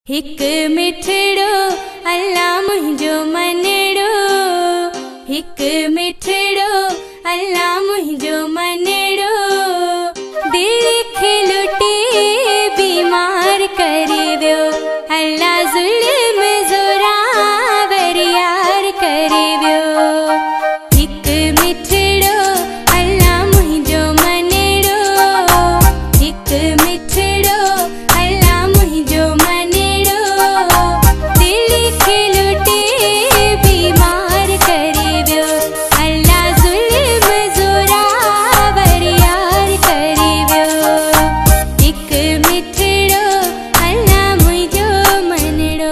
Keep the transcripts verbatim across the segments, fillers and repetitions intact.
हिक मिठड़ो अल्लाह मुंहिंजो मनड़ो, हिक मिठड़ो अल्लाह मुंहिंजो मनड़ो, दिल खे लुटे बीमार करे वियो अल्लाह ज़ुल्म ज़ोरावर यार करे वियो। हिक मिठड़ो अल्लाह मुंहिंजो मनड़ो, हिक मिठड़ो अल्लाह मुंहिंजो मनड़ो, दिल खे लुटे बीमार करे वियो अल्लाह ज़ुल्म ज़ोरावर यार करे वियो। हिक मिठड़ो अल्लाह मुंहिंजो मनड़ो।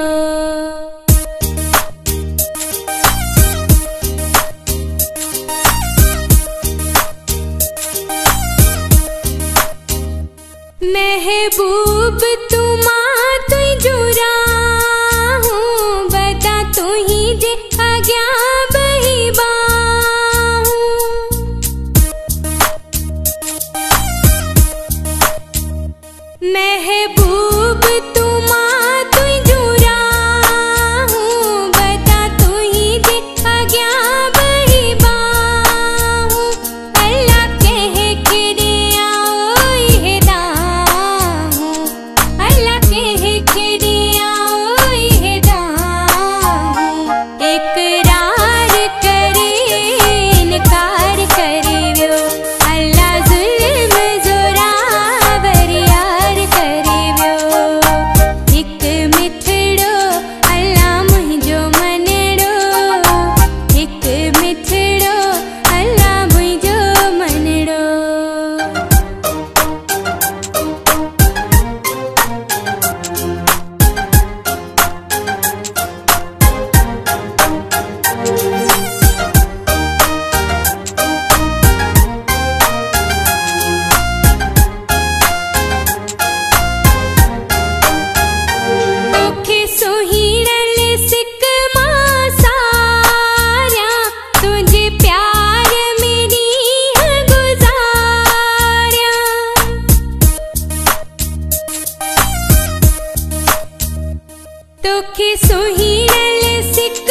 महबूब तू मां तुझो राहूं, बता तू ही जे अग्या बही बाहूं। महबूब तू मां तुझो राहूं, बता तू ही जे अग्या बही बाहूं। अल्लाह कह के दिया ओए दाहूं, अल्लाह कह के दिया ओए दाहूं। इकरार करे इनकार करे वियो अल्लाह ज़ुल्म ज़ोरावर यार करे वियो। हिक मिठड़ो अल्लाह मुंहिंजो मनड़ो, हिक मिठड़ो अल्लाह मुंहिंजो मनड़ो। तोखे सुहीणल सिक मां सारिया, तुझे प्यार में ॾींहं गुज़ारिया। तोखे सुहीणल सिक